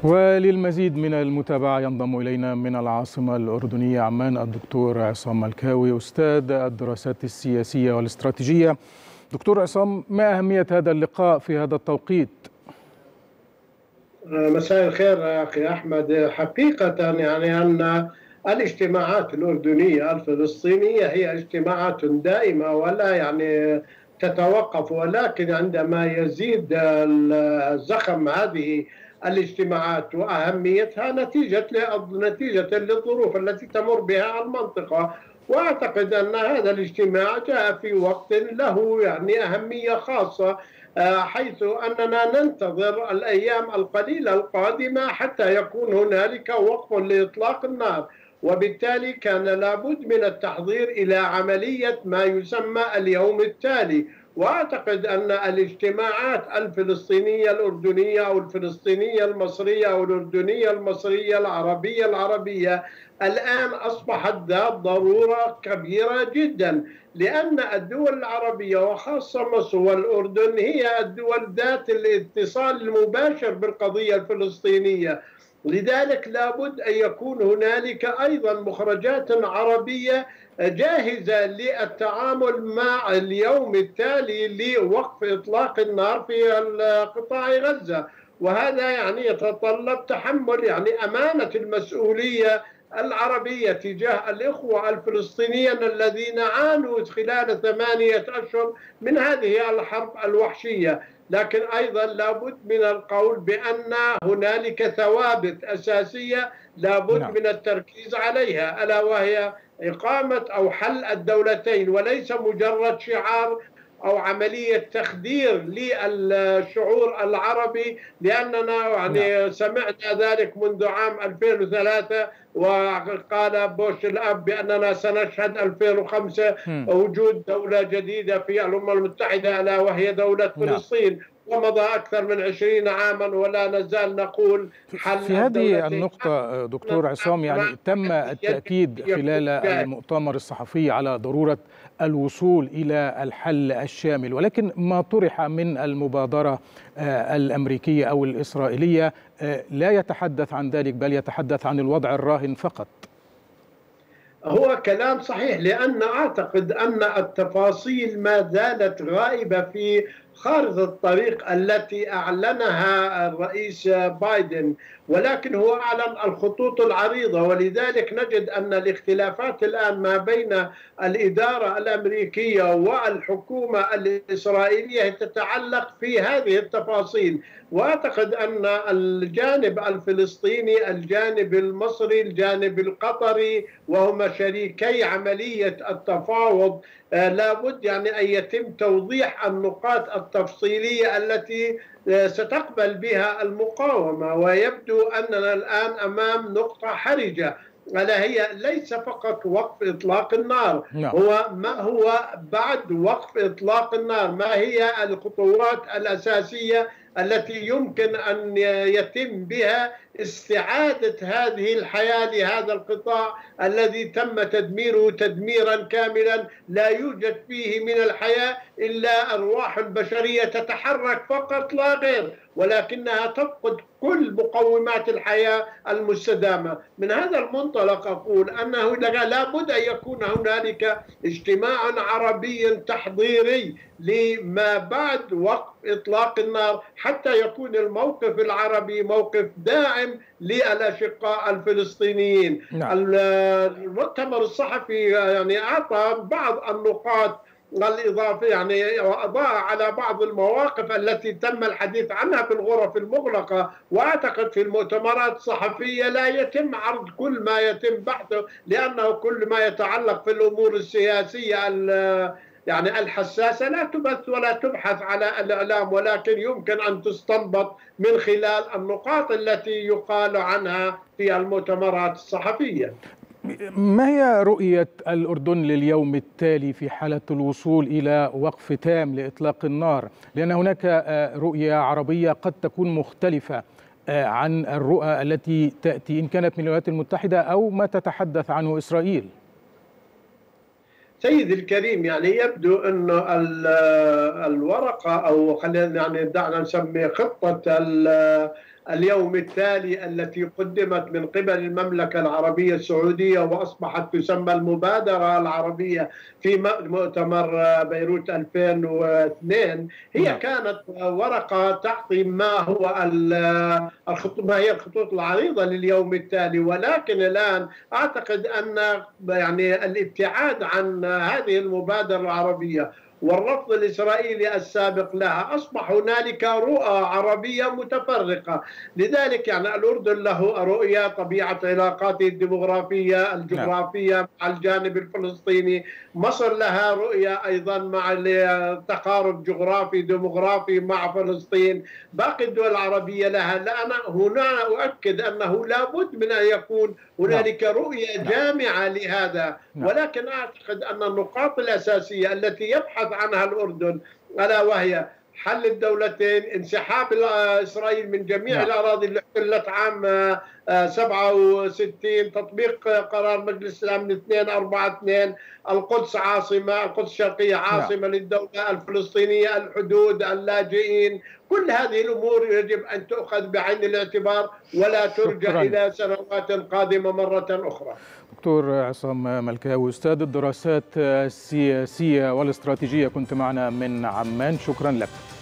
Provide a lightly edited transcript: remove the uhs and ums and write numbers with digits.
وللمزيد من المتابعة ينضم إلينا من العاصمة الأردنية عمان الدكتور عصام ملكاوي أستاذ الدراسات السياسية والاستراتيجية. دكتور عصام، ما أهمية هذا اللقاء في هذا التوقيت؟ مساء الخير يا أخي أحمد. حقيقة يعني أن الاجتماعات الأردنية الفلسطينية هي اجتماعات دائمة ولا يعني تتوقف، ولكن عندما يزيد زخم هذه الاجتماعات وأهميتها نتيجة للظروف التي تمر بها المنطقة. وأعتقد أن هذا الاجتماع جاء في وقت له يعني أهمية خاصة، حيث أننا ننتظر الأيام القليلة القادمة حتى يكون هنالك وقف لإطلاق النار، وبالتالي كان لابد من التحضير إلى عملية ما يسمى اليوم التالي. وأعتقد أن الاجتماعات الفلسطينية الأردنية أو الفلسطينية المصرية أو الأردنية المصرية العربية الآن أصبحت ذات ضرورة كبيرة جدا، لأن الدول العربية وخاصة مصر والأردن هي الدول ذات الاتصال المباشر بالقضية الفلسطينية. لذلك لابد أن يكون هنالك أيضا مخرجات عربية جاهزة للتعامل مع اليوم التالي لوقف إطلاق النار في قطاع غزة، وهذا يعني يتطلب تحمل يعني أمانة المسؤولية العربية تجاه الإخوة الفلسطينيين الذين عانوا خلال 8 أشهر من هذه الحرب الوحشية. لكن أيضا لابد من القول بأن هنالك ثوابت أساسية لابد من التركيز عليها، ألا وهي إقامة أو حل الدولتين، وليس مجرد شعار أو عملية تخدير للشعور العربي، لأننا يعني سمعنا ذلك منذ عام 2003، وقال بوش الأب بأننا سنشهد 2005 وجود دولة جديدة في الأمم المتحدة ألا وهي دولة فلسطين، ومضى أكثر من 20 عاما ولا نزال نقول حل في هذه النقطة دكتور عصام، يعني تم التأكيد خلال المؤتمر الصحفي على ضرورة الوصول إلى الحل الشامل، ولكن ما طرح من المبادرة الأمريكية أو الإسرائيلية لا يتحدث عن ذلك، بل يتحدث عن الوضع الراهن فقط. هو كلام صحيح، لأن أعتقد أن التفاصيل ما زالت غائبة في خارطة الطريق التي أعلنها الرئيس بايدن، ولكن هو أعلن الخطوط العريضة. ولذلك نجد أن الاختلافات الآن ما بين الإدارة الأمريكية والحكومة الإسرائيلية تتعلق في هذه التفاصيل. وأعتقد أن الجانب الفلسطيني، الجانب المصري، الجانب القطري، وهما شريكي عملية التفاوض، لابد يعني أن يتم توضيح النقاط التفصيلية التي ستقبل بها المقاومة. ويبدو أننا الآن أمام نقطة حرجة، ألا هي ليس فقط وقف إطلاق النار، هو ما هو بعد وقف إطلاق النار، ما هي الخطوات الأساسية التي يمكن أن يتم بها استعادة هذه الحياة لهذا القطاع الذي تم تدميره تدميرا كاملا لا يوجد فيه من الحياة إلا أرواح بشرية تتحرك فقط لا غير، ولكنها تفقد كل مقومات الحياة المستدامة. من هذا المنطلق أقول أنه لابد أن يكون هنالك اجتماع عربي تحضيري لما بعد وقف إطلاق النار، حتى يكون الموقف العربي موقف داعم للأشقاء الفلسطينيين. المؤتمر الصحفي يعني أعطى بعض النقاط الإضافة، يعني أضاء على بعض المواقف التي تم الحديث عنها في الغرف المغلقة. وأعتقد في المؤتمرات الصحفية لا يتم عرض كل ما يتم بحثه، لأنه كل ما يتعلق في الأمور السياسية يعني الحساسة لا تبث ولا تبحث على الإعلام، ولكن يمكن أن تستنبط من خلال النقاط التي يقال عنها في المؤتمرات الصحفية. ما هي رؤية الأردن لليوم التالي في حالة الوصول إلى وقف تام لإطلاق النار؟ لأن هناك رؤية عربية قد تكون مختلفة عن الرؤى التي تأتي إن كانت من الولايات المتحدة أو ما تتحدث عنه إسرائيل. سيدي الكريم، يعني يبدو أن الورقة أو خلينا يعني دعنا نسمي خطة اليوم التالي التي قدمت من قبل المملكة العربية السعودية وأصبحت تسمى المبادرة العربية في مؤتمر بيروت 2002، هي كانت ورقة تعطي ما هي الخطوط العريضة لليوم التالي. ولكن الآن أعتقد أن يعني الابتعاد عن هذه المبادرة العربية والرفض الإسرائيلي السابق لها، أصبح هنالك رؤى عربية متفرقة. لذلك يعني الأردن له رؤية، طبيعة علاقاته الديمغرافية الجغرافية مع الجانب الفلسطيني. مصر لها رؤية أيضا مع التقارب جغرافي ديمغرافي مع فلسطين. باقي الدول العربية لها. أنا هنا أؤكد أنه لابد من أن يكون هنالك رؤية جامعة لهذا. ولكن أعتقد أن النقاط الأساسية التي يبحث عنها الأردن ألا وهي حل الدولتين، انسحاب إسرائيل من جميع الأراضي اللي احتلت عام 67، تطبيق قرار مجلس الأمن 242، القدس عاصمة، القدس الشرقية عاصمة للدولة الفلسطينية، الحدود، اللاجئين. كل هذه الأمور يجب أن تؤخذ بعين الاعتبار ولا ترجع إلى سنوات قادمة مرة أخرى. دكتور عصام ملكاوي، أستاذ الدراسات السياسية والاستراتيجية، كنت معنا من عمان، شكرا لك.